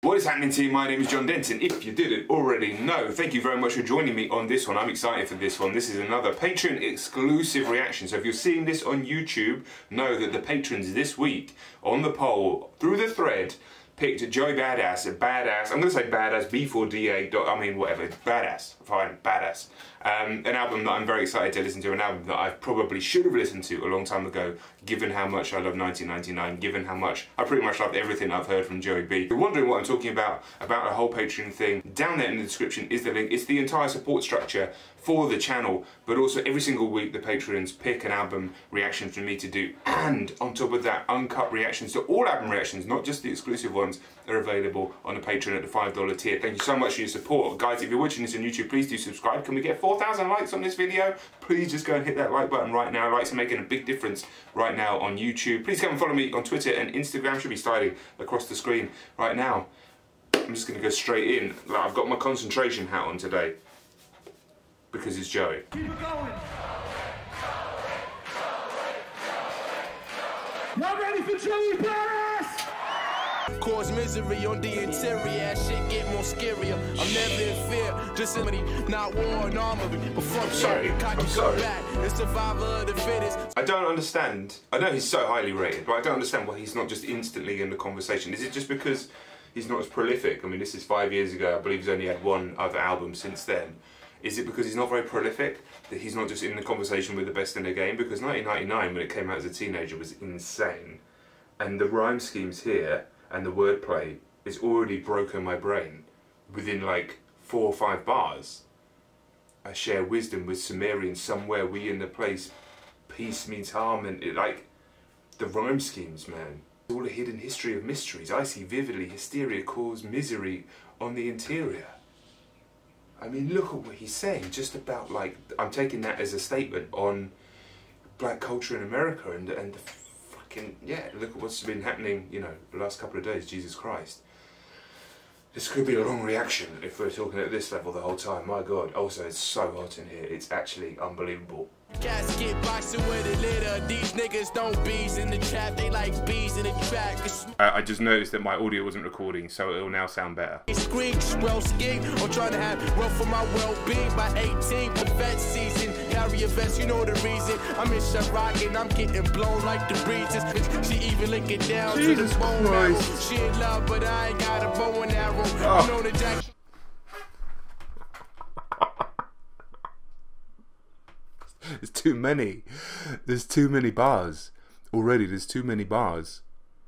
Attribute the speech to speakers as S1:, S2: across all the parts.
S1: What is happening, team? My name is John Denton. If you didn't already know, thank you very much for joining me on this one. I'm excited for this one. This is another Patreon exclusive reaction. So if you're seeing this on YouTube, know that the patrons this week on the poll through the thread picked Joey Badass, I'm going to say Badass, B4DA, I mean whatever, Badass, fine, Badass. An album that I'm very excited to listen to, an album that I probably should have listened to a long time ago, given how much I love 1999, given how much I pretty much loved everything I've heard from Joey B. If you're wondering what I'm talking about the whole Patreon thing, down there in the description is the link. It's the entire support structure for the channel, but also every single week the patrons pick an album reaction for me to do, and on top of that, uncut reactions to all album reactions, not just the exclusive ones, are available on the Patreon at the $5 tier. Thank you so much for your support. Guys, if you're watching this on YouTube, please do subscribe. Can we get 4,000 likes on this video? Please just go and hit that like button right now. Likes are making a big difference right now on YouTube. Please come and follow me on Twitter and Instagram. Should be sliding across the screen right now. I'm just going to go straight in. I've got my concentration hat on today because it's Joey.
S2: Keep it going. Y'all ready for Joey Badass?
S3: Cause misery on the interior, shit get more scarier. I'm never in fear, just somebody not war and armory. But fuck
S1: sorry.
S3: Back, the survivor of the fittest.
S1: I don't understand. I know he's so highly rated, but I don't understand why he's not just instantly in the conversation. Is it just because he's not as prolific? I mean, this is 5 years ago. I believe he's only had one other album since then. Is it because he's not very prolific that he's not just in the conversation with the best in the game? Because 1999, when it came out as a teenager, was insane. And the rhyme schemes here and the wordplay is already broken my brain within like 4 or 5 bars. I share wisdom with Sumerian, somewhere we in the place, peace means harm, and like the rhyme schemes, man. All a hidden history of mysteries. I see vividly hysteria cause misery on the interior. I mean, look at what he's saying, just about like, I'm taking that as a statement on black culture in America and the fucking, yeah, look at what's been happening, you know, the last couple of days, Jesus Christ. This could be a long reaction if we're talking at this level the whole time, my God. Also, it's so hot in here, it's actually unbelievable.
S3: Cats get boxing with a litter. These niggas don't bees in the trap, they like bees in the track.
S1: I just noticed that my audio wasn't recording, so it'll now sound better.
S3: Screech, well ski. I'm trying to have wealth for my well-being by 18. The vet season, carry a vest, you know the reason. I'm in Chirac and I'm getting blown like the breezes. She even lick it down
S1: Jesus
S3: to the bone
S1: Christ.
S3: marrow. She in love, but I ain't got a bow and arrow.
S1: Oh.
S3: You know the jack.
S1: There's too many. There's too many bars. Already, there's too many bars.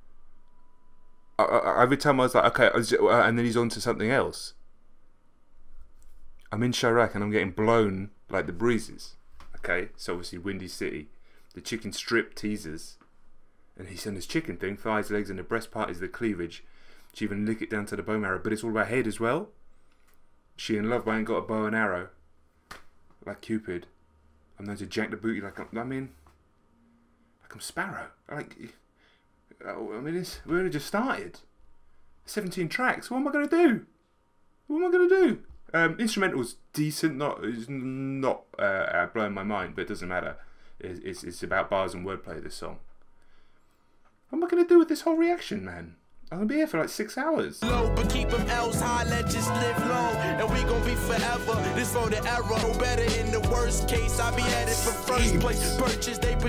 S1: Every time I was like, okay, and then he's on to something else. I'm in Chirac and I'm getting blown like the breezes. Okay, so obviously Windy City. The chicken strip teasers. And he's on this chicken thing, thighs, legs, and the breast part is the cleavage. She even lick it down to the bone marrow, but it's all about head as well. She in love, but I ain't got a bow and arrow. Like Cupid. I'm known to jack the booty like I'm Sparrow. Like, I mean, we only just started. 17 tracks. What am I gonna do? What am I gonna do? Instrumental's decent. It's not blowing my mind, but it doesn't matter. It's about bars and wordplay. This song. What am I gonna do with this whole reaction, man? I'm gonna be here for like 6 hours.
S3: Low, but keep them L's high, let just live long. And we gon' be forever. This for the era. No better in the worst case. I be at it for first place. Purchase they.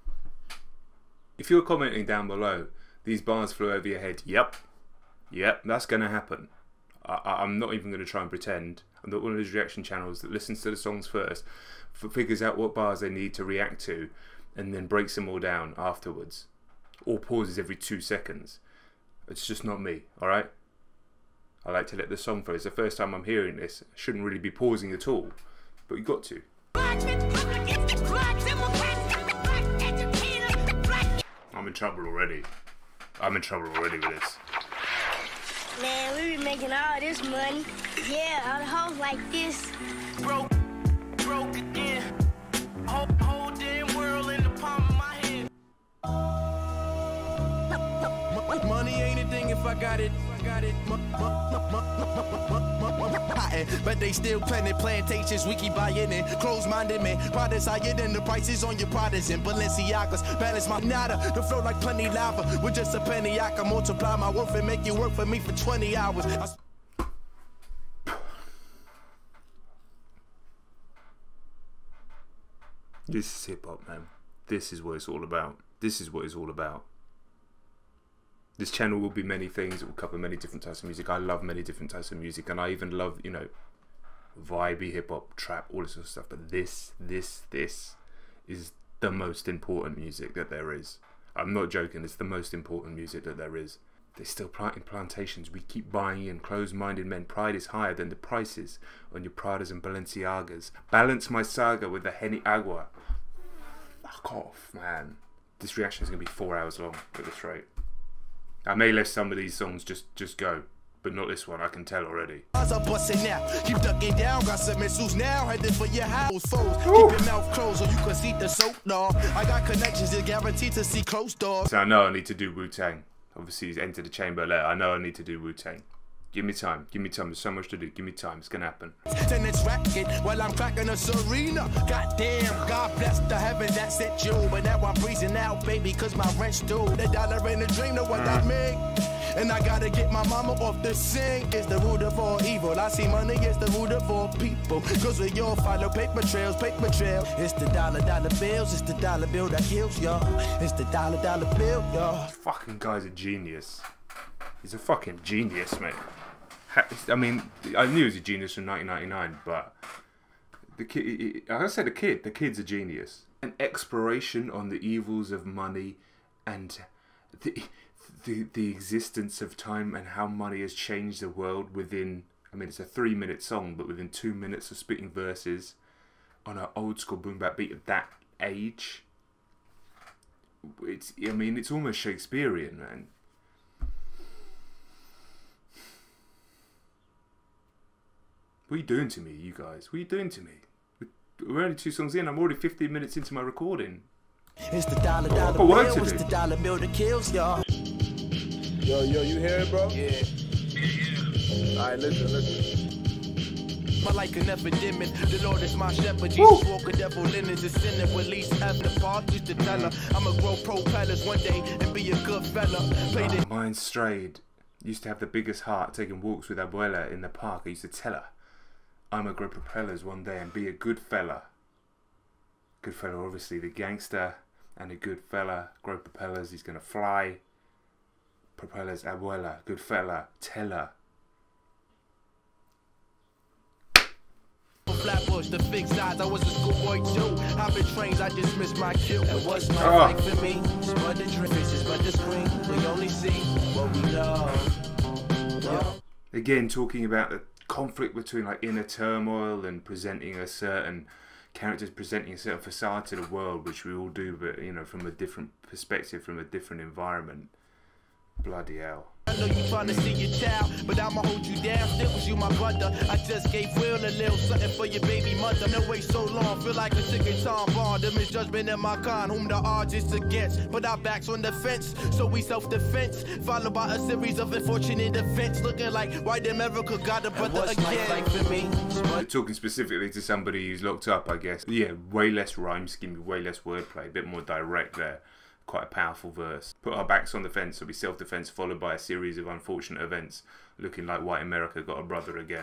S1: If you're commenting down below, these bars flew over your head. Yep, that's gonna happen. I'm not even gonna try and pretend. I'm not one of those reaction channels that listens to the songs first, figures out what bars they need to react to, and then breaks them all down afterwards, or pauses every 2 seconds. It's just not me, alright? I like to let the song flow. It's the first time I'm hearing this. I shouldn't really be pausing at all, but you got to. I'm in trouble already. I'm in trouble already with this.
S4: Man, we be making all this money. Yeah, all the hoes like this.
S3: Broke again. Whole damn world in the palm of my hand. Money ain't a thing if I got it. got it. But they still planting plantations, we keep buying in. Close-minded man, products higher than the prices on your products and Balenciagas. Balance my nada, the flow like plenty lava. With just a penny, I can multiply my worth and make you work for me for 20 hours.
S1: This is hip-hop, man. This is what it's all about. This is what it's all about. This channel will be many things. It will cover many different types of music. I love many different types of music, and I even love, you know, vibey hip-hop, trap, all this sort of stuff. But this is the most important music that there is. I'm not joking. It's the most important music that there is. They're still planting plantations. We keep buying in. Closed-minded men. Pride is higher than the prices on your Pradas and Balenciagas. Balance my saga with the Henny Agua. Fuck off, man. This reaction is going to be 4 hours long at this rate. I may let some of these songs just go, but not this one. I can tell already.
S3: Keep ducking down, got some missiles now, headed for your house. Foes, keep your mouth closed so you can see the soap dog. I got connections that guaranteed to see closed doors.
S1: So I know I need to do Wu-Tang. Obviously he's entered the chamber later. I know I need to do Wu-Tang. Give me time. Give me time. There's so much to do. Give me time. It's gonna happen.
S3: Then it's racket while I'm cracking a Serena. Goddamn, God bless the heavens that sent you. But now I'm freezing out, baby, cause my rent's due. The dollar ain't a dream, know what I mean? And I gotta get my mama off the sink. It's the root of all evil. I see money is the root of all people. Cause we all follow paper trails, paper trail. It's the dollar bills. It's the dollar bill that kills y'all. It's the dollar bill, y'all.
S1: This fucking guy's a genius. He's a fucking genius, mate. I mean, I knew he was a genius from 1999, but the kid, I said the kid's a genius. An exploration on the evils of money and the existence of time and how money has changed the world within, I mean, it's a 3-minute song, but within 2 minutes of spitting verses on an old school boom bap beat of that age. I mean, it's almost Shakespearean, man. What are you doing to me, you guys? What are you doing to me? We're only 2 songs in. I'm already 15 minutes into my recording.
S3: It's the dollar bill. It's the dollar bill that kills y'all.
S2: Yo, you hear it, bro?
S3: Yeah.
S2: Alright, listen.
S3: My like an epidemic. The Lord is my shepherd. Jesus walk a devil linens a sinner. Release after part. Used to tell her I'ma grow propellers one day and be a good fella.
S1: Mine strayed. Used to have the biggest heart, taking walks with Abuela in the park. I used to tell her I'ma grow propellers one day and be a good fella. Good fella, obviously the gangster, and a good fella. Grow propellers. He's gonna fly. Propellers, Abuela, good fella, tell her.
S3: Flatbush, the fixed size, I was a schoolboy too. Hopping trains, I just missed my cue. It was no like for me. Smut the faces, but the screen. We only see what we love.
S1: Again, talking about the conflict between like inner turmoil and presenting a certain characters, presenting a certain facade to the world, which we all do, but you know, from a different perspective, from a different environment. Bloody hell.
S3: I know you trying to see your child, but I'ma hold you down. Still was you my brother. I just gave Will a little something for your baby mother. No wait so long, feel like a chicken Tom Bond. The misjudgment in my con, whom the odds is against. But our backs on the fence, so we self-defense. Followed by a series of unfortunate events, looking like white America got a brother again. Like for me.
S1: You're talking specifically to somebody who's locked up, I guess. Yeah, way less rhyme scheme, way less wordplay, a bit more direct there. Quite a powerful verse. Put our backs on the fence, so we self-defense, followed by a series of unfortunate events, looking like white America got a brother again.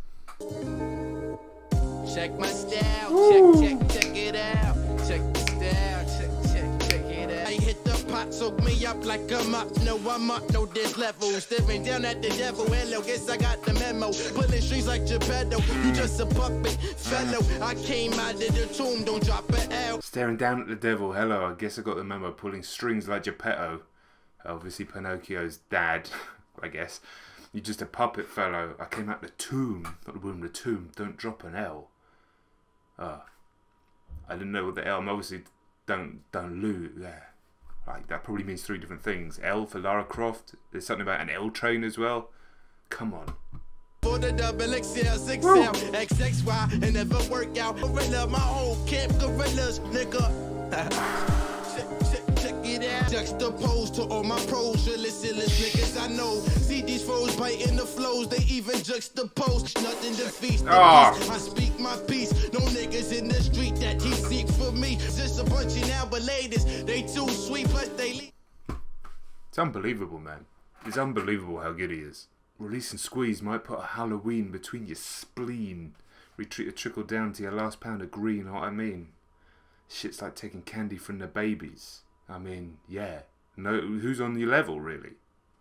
S3: Check my style, check it out. Check the style, check it out. I hit the pot, soak me up like a mop. No, I'm up, no this level. Staring down at the devil, hello, guess I got the memo. Pulling strings like Geppetto, you just a puppet, fellow. I came out of the tomb, don't drop it out.
S1: Staring down at the devil, hello, I guess I got the memo. Pulling strings like Geppetto. Obviously Pinocchio's dad, I guess. You're just a puppet, fellow. I came out the tomb, not the womb, the tomb. Don't drop an L. I didn't know what the L. I'm obviously don't loot there. Like that probably means 3 different things. L for Lara Croft. There's something about an L train as well. Come on.
S3: For the double XL, 6L, XXY, and never work out. Gorilla, my whole camp gorillas, nigga. Check it out. juxtaposed to all my pros, realest niggas I know. See these foes biting the flows, they even juxtapose. Nothing defeats the beast. I speak my peace. No niggas in the street that he seek for me. Just a bunch of now but ladies, they too sweet, plus they leave.
S1: It's unbelievable, man. It's unbelievable how good he is. Release and squeeze might put a Halloween between your spleen. Retreat a trickle down to your last pound of green, know what I mean? Shit's like taking candy from the babies. I mean, yeah. No, who's on your level, really?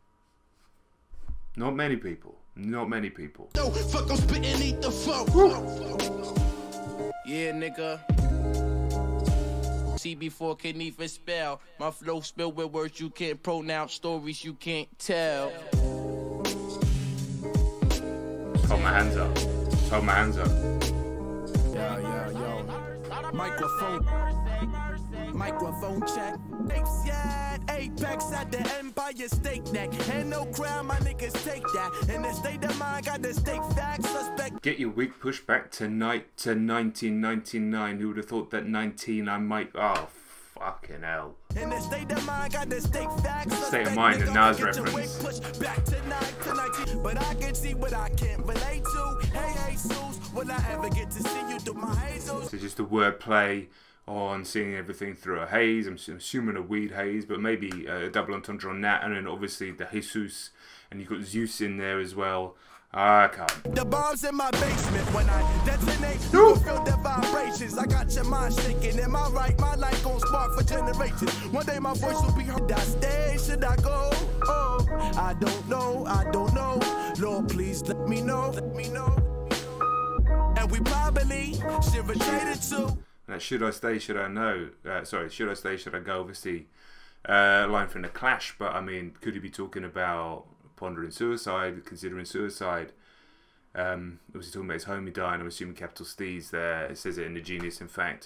S1: Not many people. Not many people.
S3: No, fuck, I'm spitting, eat the fuck. Yeah, nigga. CB4 can't even spell. My flow spilled with words you can't pronounce, stories you can't tell.
S1: Hold my hands up. Hold my hands up.
S3: Yo. Microphone check. Apex at the Empire State Neck. And no crime, my niggas take that. In the state of mind, got the stake facts. Suspect.
S1: Get your wig pushed back tonight to 1999. Who would have thought that 19 I might... Oh, fucking hell.
S3: In the state of mind, got the stake facts.
S1: State of mind, the Nas reference.
S3: Back to 19, but I can see what I can't relate to. Hey, Jesus, will I ever get to see you through my hazels?
S1: So just a wordplay on seeing everything through a haze. I'm assuming a weed haze, but maybe a double entendre on that. And then obviously the Jesus, and you've got Zeus in there as well. I can't.
S3: The bombs in my basement when I detonate, you will feel the vibrations. I got your mind shaking. Am I right? My life gon' spark for generations. One day my voice will be heard. Should I stay? Should I go? Oh, I don't know. Lord, please let me know. And we probably should rotate it too.
S1: Should I stay? Should I know? Should I stay? Should I go? Obviously, line from the Clash. But I mean, could he be talking about pondering suicide, considering suicide? Was he talking about his homie dying? I'm assuming capital Steez there. It says it in the Genius, in fact.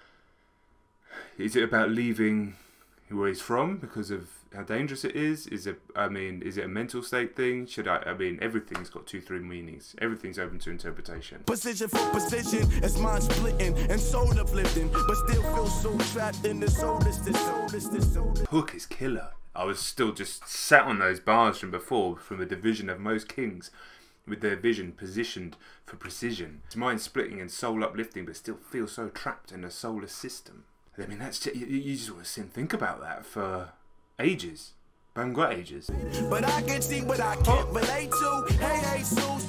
S1: Is it about leaving where he's from because of how dangerous it is? Is it a mental state thing? I mean, everything's got 2-3 meanings. Everything's open to interpretation.
S3: Position for position, it's mind splitting and soul uplifting, but still feel so trapped in the soulless.
S1: Hook is killer. I was still just sat on those bars from before, from a division of most kings, with their vision positioned for precision. It's mind splitting and soul uplifting, but still feel so trapped in a soulless system. I mean, that's just, you just want to sit and think about that for ages. But I haven't got ages.
S3: But I can see what I can't relate to. Hey, Jesus.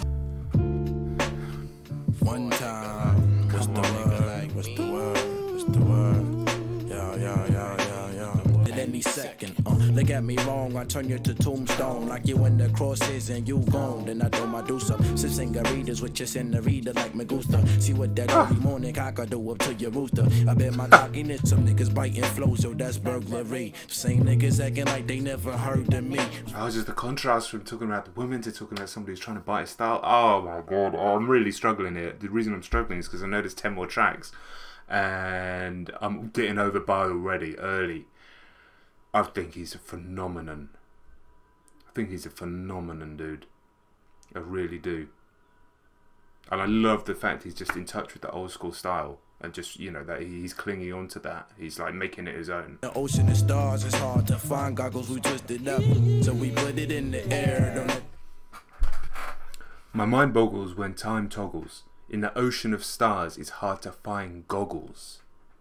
S3: One time, what's the word? What's the word? Yeah. At any second, look at me wrong, I turn you to tombstone. Like you in the crosses and you gone. Then I do my do some singaritas with your senorita like me gusta. See what that early morning cockadoo up to your rooster. I bet my cockiness, some niggas biting flows, so that's burglary. Same niggas acting like they never heard of me.
S1: Oh, just the contrast from talking about the women to talking about somebody who's trying to bite a style. Oh my god, I'm really struggling here. The reason I'm struggling is because I know there's 10 more tracks. And I'm getting over by already, early. I think he's a phenomenon. Dude. I really do. And I love the fact he's just in touch with the old school style. And just, you know, that he's clinging on to that. He's like making it his own.
S3: The ocean of stars is hard to find. Goggles we twisted up, so we put it in the air.
S1: My mind boggles when time toggles. In the ocean of stars, it's hard to find goggles.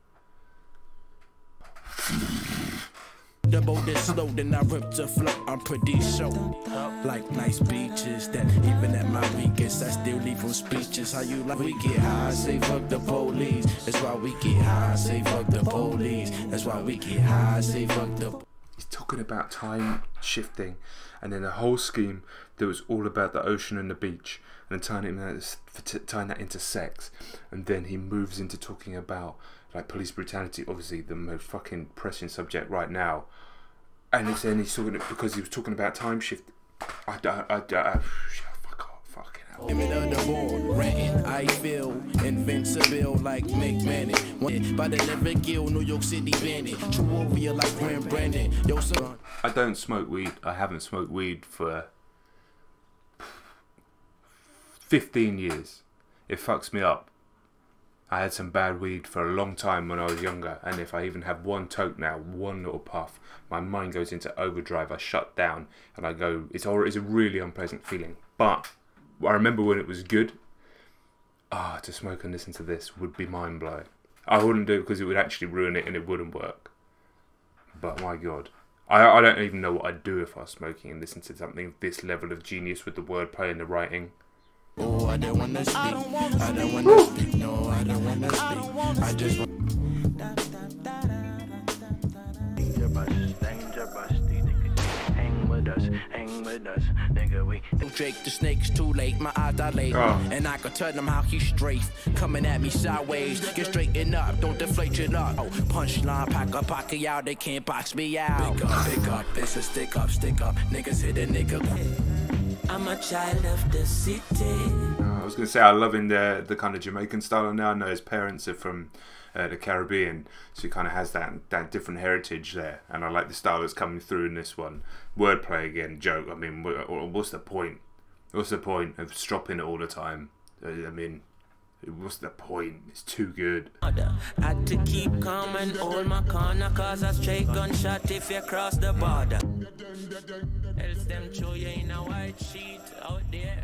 S3: The boat is slow, then I rip the flow. I'm pretty sure. Like nice beaches that even at my weakest, I still leave them speeches. How you like? We get high, say fuck the police. That's why we get high, say fuck the police. That's why we get high, say fuck the.
S1: He's talking about time shifting, and then the whole scheme that was all about the ocean and the beach, and then tying that into sex, and then he moves into talking about like police brutality, obviously the most fucking pressing subject right now. And then he's talking because he was talking about time shift. Fuck off, fucking hell.
S3: I feel invincible like Mick Manning. By the lyric guild, New York City bandit. True warrior like Grant Brandon. Yo, son.
S1: I don't smoke weed. I haven't smoked weed for 15 years. It fucks me up. I had some bad weed for a long time when I was younger, and if I even have one toke now, one little puff, my mind goes into overdrive. I shut down and I go, it's a really unpleasant feeling. But I remember when it was good. To smoke and listen to this would be mind blowing. I wouldn't do it because it would actually ruin it and it wouldn't work. But my God, I don't even know what I'd do if I was smoking and listened to something of this level of genius with the wordplay and the writing.
S3: Oh, I don't wanna speak. I don't wanna speak. No, I don't wanna speak. I just want. Hang with us, nigga. We Drake the snake's too late. My eyes dilate, and I can tell them how he strafe. Coming at me sideways, get straightened up, don't deflate it up. Oh, punchline, pack up, pocket out, they can't box me out. Pick up, it's a stick up. Niggas hit a nigga. I'm a child of the city.
S1: I was gonna say I'm loving the kind of Jamaican style now. I know his parents are from the Caribbean, so he kind of has that different heritage there, and I like the style that's coming through in this one. Wordplay again, joke. I mean, what's the point? What's the point of stropping it all the time? I mean, what's the point? It's too good.
S5: Had to keep calm and hold my corner, cause a straight gunshot if you cross the border. Else them show you in a white sheet out there.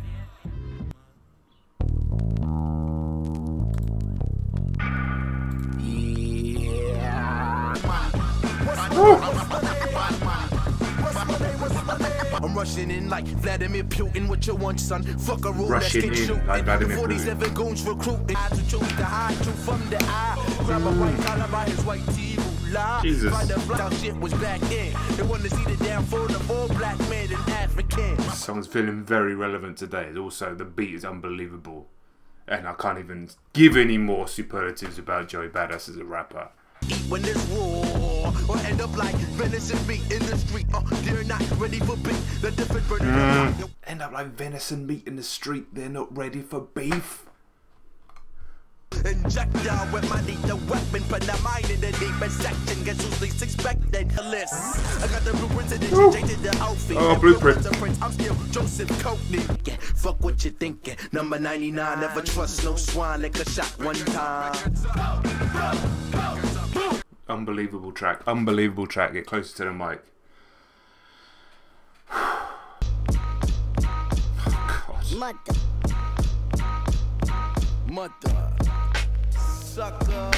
S3: I'm rushing in like Vladimir Putin with your one son. Fuck a rule, let's
S1: Rushing
S3: get
S1: in
S3: shooting.
S1: like Vladimir
S3: 47 goons recruiting. I to choose to hide you from the eye. Grab a white collar by his white tee.
S1: Jesus.
S3: Find the black shit was back in. They want to see the downfall of all black men and Africans.
S1: This song's feeling very relevant today. Also, the beat is unbelievable, and I can't even give any more superlatives about Joey Badass as a rapper.
S3: Eat when there's war, or end up like venison meat in the street. They're not ready for beef. The different bird.
S1: End up like venison meat in the street. They're not ready for beef.
S3: Inject y'all with my lethal weapon, put the mind in the deepest section. Guess who's least expected? A list. I got the blueprints and injected the outfit.
S1: Oh, blueprint.
S3: I'm still Joseph Coatney. Yeah, fuck what you thinking. Number 99, never trust no swine like a shot one time.
S1: Unbelievable track. Unbelievable track. Get closer to the mic. Oh, God.
S3: Mother sucker.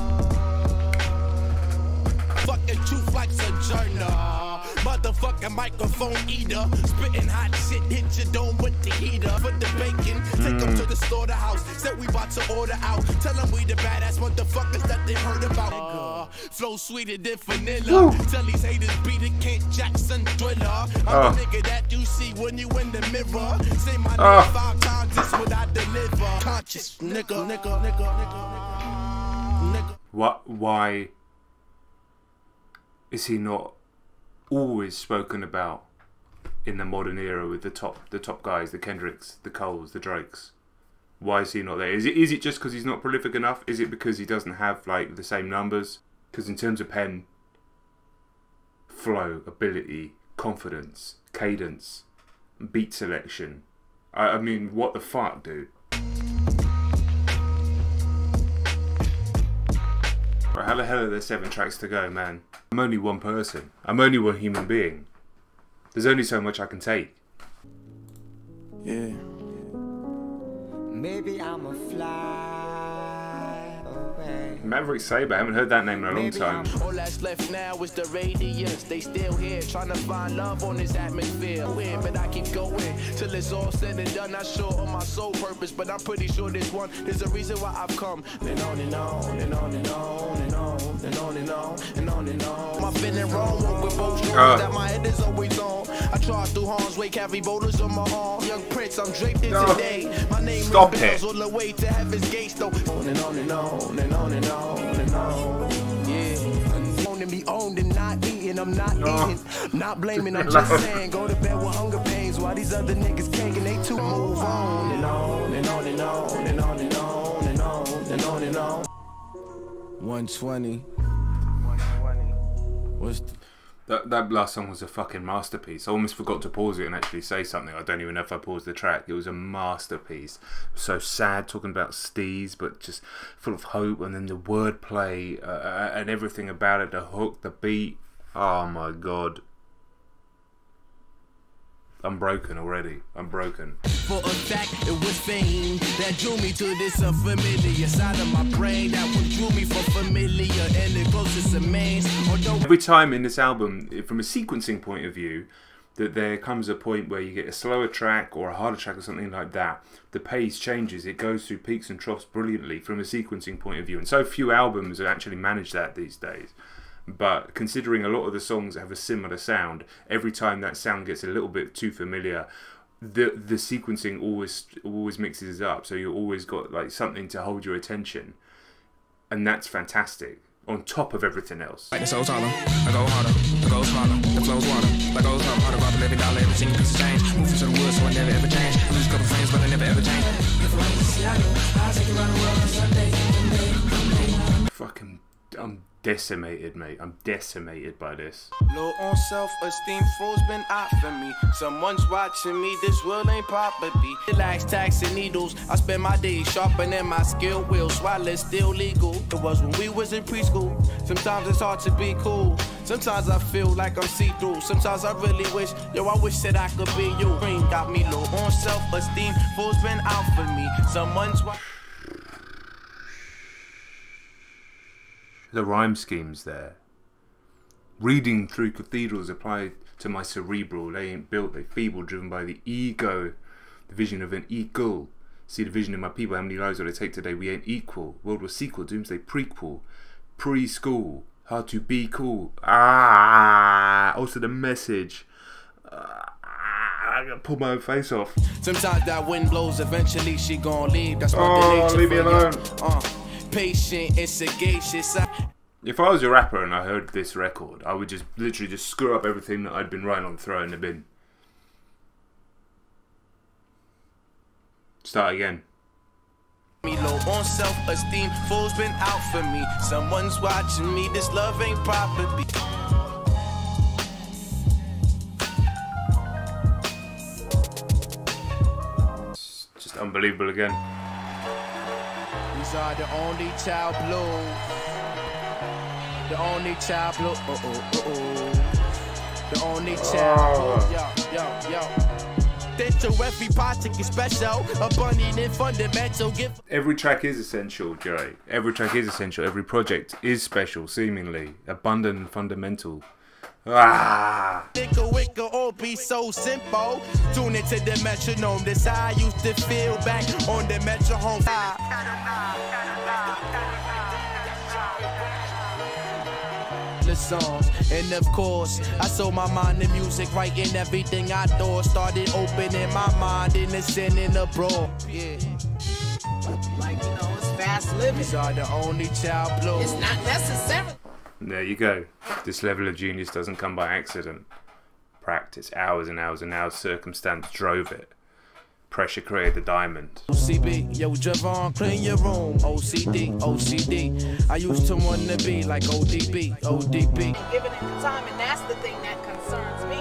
S3: Fucking truth like Sojourner. Motherfucking microphone eater. Spitting hot shit, hit your dome with the heater. Put the bacon, take them to the slaughterhouse. Said we about to order out. Tell them we the badass motherfuckers that they heard about. Flow sweeter than vanilla. Tell these haters beat it, Kent Jackson thriller. I'm the nigga that you see when you in the mirror. Say my name 5 times, this what I deliver. Conscious nigga.
S1: What? Why is he not always spoken about in the modern era with the top guys, the Kendricks, the Coles, the Drakes? Why is he not there? Is it just because he's not prolific enough? Is it because he doesn't have like the same numbers? Because in terms of pen, flow, ability, confidence, cadence, beat selection, I mean, what the fuck, dude? Right, how the hell are there 7 tracks to go, man? I'm only one person. I'm only one human being. There's only so much I can take.
S3: Yeah.
S5: Maybe I'm a fly away.
S1: Maverick Sabre, I haven't heard that name in a long time.
S3: All that's left now is the radius. They still here trying to find love on this atmosphere. Weird, but I keep going till it's all said and done. Not sure on my sole purpose, but I'm pretty sure there's a reason why I've come. And on and on and on and on and on and on and on and on and on. My feeling wrong, walk with both strong. That my head is always on. I charge through harm's way, carry boulders on my arm. Young Prince, I'm draped in today. My name rebels all the way to heaven's gates, though. On and on and on and on and on and on. Yeah. Wanting me owned and not eating, I'm not eating. Not blaming, I'm just saying. Go to bed with hunger pains while these other niggas can't and they too move on and on and on and on and on and on and on and on and on. 120. What's
S1: That last song was a fucking masterpiece. I almost forgot to pause it and actually say something. I don't even know if I paused the track. It was a masterpiece. So sad, talking about steez, but just full of hope. And then the wordplay and everything about it, the hook, the beat. Oh my God. I'm broken already. I'm broken.
S3: For a fact, it was fame that drew me to this unfamiliar side of my brain. That what drew me from familiar and the closest remains.
S1: Every time in this album, from a sequencing point of view, that there comes a point where you get a slower track or a harder track or something like that, the pace changes. It goes through peaks and troughs brilliantly from a sequencing point of view. And so few albums have actually managed that these days. But considering a lot of the songs have a similar sound, every time that sound gets a little bit too familiar, the sequencing always mixes up. So you always got like something to hold your attention, and that's fantastic. On top of everything else.
S6: Like the soul's taller, I go harder, I go smaller, the flow's water, like goes up, harder, drop every dollar, every single piece of change. Moving to the woods, so I never ever change. I lose a couple friends, but I never ever change.
S1: Fucking, I'm decimated, mate. I'm decimated by this.
S3: Low on self-esteem, froze been out for me. Someone's watching me, this world ain't property. Relax, tax and needles. I spend my days sharpening my skill wheels while it's still legal. It was when we was in preschool. Sometimes it's hard to be cool. Sometimes I feel like I'm see-through. Sometimes I really wish, yo, I wish that I could be you. Green got me low on self-esteem, froze been out for me. Someone's watching.
S1: The rhyme schemes there. Reading through cathedrals applied to my cerebral. They ain't built, they feeble, driven by the ego. The vision of an eagle. See the vision in my people, how many lives will it take today? We ain't equal. World War sequel, doomsday prequel. Preschool, hard to be cool. Also the message. I gotta pull my own face off.
S3: Sometimes that wind blows, eventually she gon' leave. That's what the nature
S1: leave me alone.
S3: Patient and sagacious.
S1: If I was a rapper and I heard this record, I would just literally just screw up everything that I'd been writing on, throw in the bin. Start again.
S3: Me low on self-esteem, fools been out for me. Someone's watching me, this love ain't property.
S1: It's just unbelievable again.
S3: These are the only child blue. The only child blue. The only child blue. Yo. Then to every project is special. A bunny and fundamental.
S1: Every track is essential, Joey. Every track is essential. Every project is special, seemingly. Abundant and fundamental.
S3: Nigga, wicker, all be so simple. Tune into the metronome. This how I used to feel back on the metro home. The songs, and of course, I sold my mind to music, writing everything I thought. Started opening my mind in the sin and abroad. Yeah.
S7: Like, you know, it's fast living.
S3: These are the only child blue.
S7: It's not necessary.
S1: There you go. This level of genius doesn't come by accident. Practice, hours and hours and hours, circumstance drove it. Pressure created the diamond.
S3: OCB, yo, Javon, clean your room. OCD, OCD. I used to want to be like ODB, ODB.
S7: Given it the time, and that's the thing that concerns me.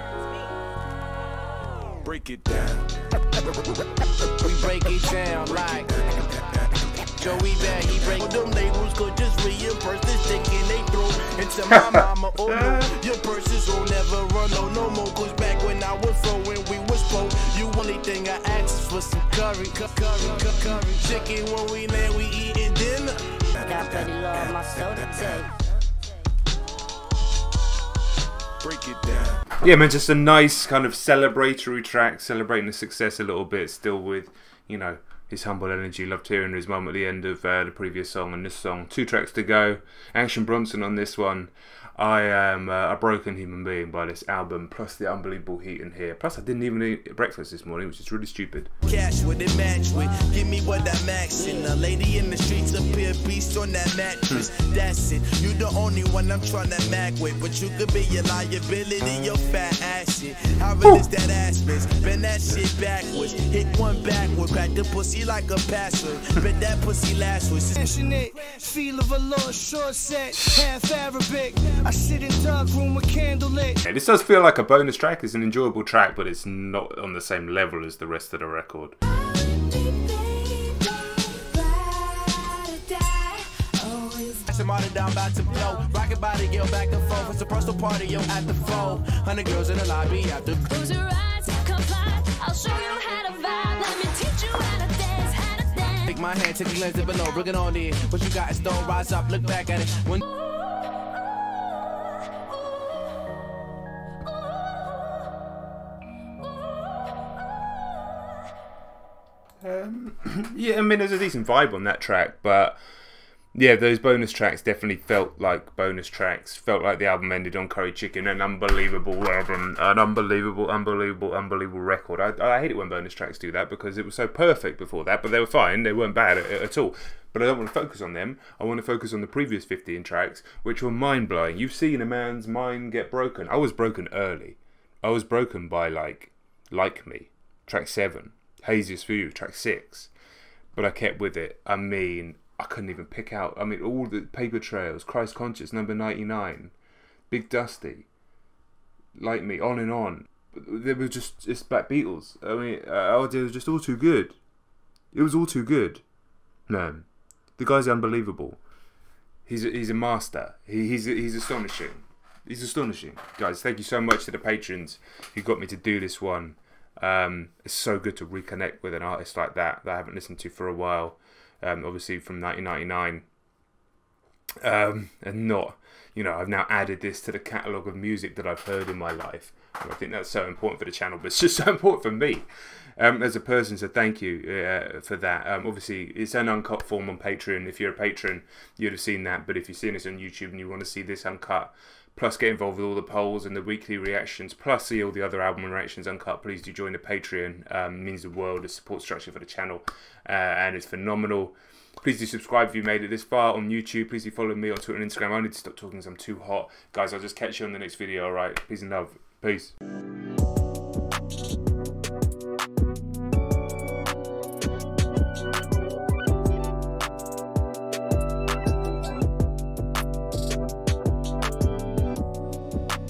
S3: Break it down. We break it down like Joey Bag, he break them labels, could just reimburse this thinking they throw into my mama. Oh no, your purses will never run no more. Cause back when I was throwing, we was pro. You only thing I asked for some curry chicken. When we land, we eating dinner.
S4: Got pretty low on my soda tape.
S3: Break it down.
S1: Yeah, man, just a nice kind of celebratory track, celebrating the success a little bit, still with, you know, his humble energy. Loved hearing his mum at the end of the previous song and this song. 2 tracks to go. Action Bronson on this one. I am a broken human being by this album, plus the unbelievable heat in here. Plus I didn't even eat breakfast this morning, which is really stupid.
S3: Cash with it match with, give me what I'm maxing. A lady in the streets appear beast on that mattress. That's it, you the only one I'm trying to mag with. But you could be your liability, your fat ass shit. How real is that ass miss? Bend that shit backwards, hit one backward, crack the pussy like a password. Bend that pussy last with.
S8: Passionate, feel of a lost short set, half Arabic.
S3: I sit in dark room with candlelit.
S1: Yeah, this does feel like a bonus track. It's an enjoyable track, but it's not on the same level as the rest of the record.
S3: Down about to blow, rockin' body, yo, back and forth. It's a personal party, yo, at the flow. 100 girls in the lobby after.
S8: Close your eyes, comply. I'll show you how to vibe. Let me teach you how to dance, how to dance.
S3: Take my hand, take a glance below, bring it on in. What you got is don't rise up, look back at it. When
S1: yeah, I mean, there's a decent vibe on that track, but yeah, those bonus tracks definitely felt like bonus tracks. Felt like the album ended on Curry Chicken, an unbelievable album, an unbelievable record. I hate it when bonus tracks do that because it was so perfect before that, but they were fine. They weren't bad at all. But I don't want to focus on them. I want to focus on the previous 15 tracks, which were mind-blowing. You've seen a man's mind get broken. I was broken early. I was broken by Like Me, track 7. Haziest For You, track 6. But I kept with it. I mean, I couldn't even pick out. I mean, all the Paper Trails, Christ Conscious, number 99, Big Dusty, Like Me, on and on. They were just, it's Black Beatles. I mean, it was just all too good. It was all too good. Man, the guy's unbelievable. He's a master. He's astonishing. He's astonishing. Guys, thank you so much to the patrons who got me to do this one. It's so good to reconnect with an artist like that I haven't listened to for a while. Obviously from 1999, and not, you know, I've now added this to the catalogue of music that I've heard in my life, and I think that's so important for the channel, but it's just so important for me as a person, so thank you for that. Obviously it's an uncut form on Patreon. If you're a patron, you'd have seen that, but if you're seeing this on YouTube and you want to see this uncut, plus get involved with all the polls and the weekly reactions, plus see all the other album reactions uncut, please do join the Patreon. It means the world. The support structure for the channel, and it's phenomenal. Please do subscribe if you made it this far on YouTube. Please do follow me on Twitter and Instagram. I need to stop talking because I'm too hot. Guys, I'll just catch you on the next video, alright? Peace and love. Peace.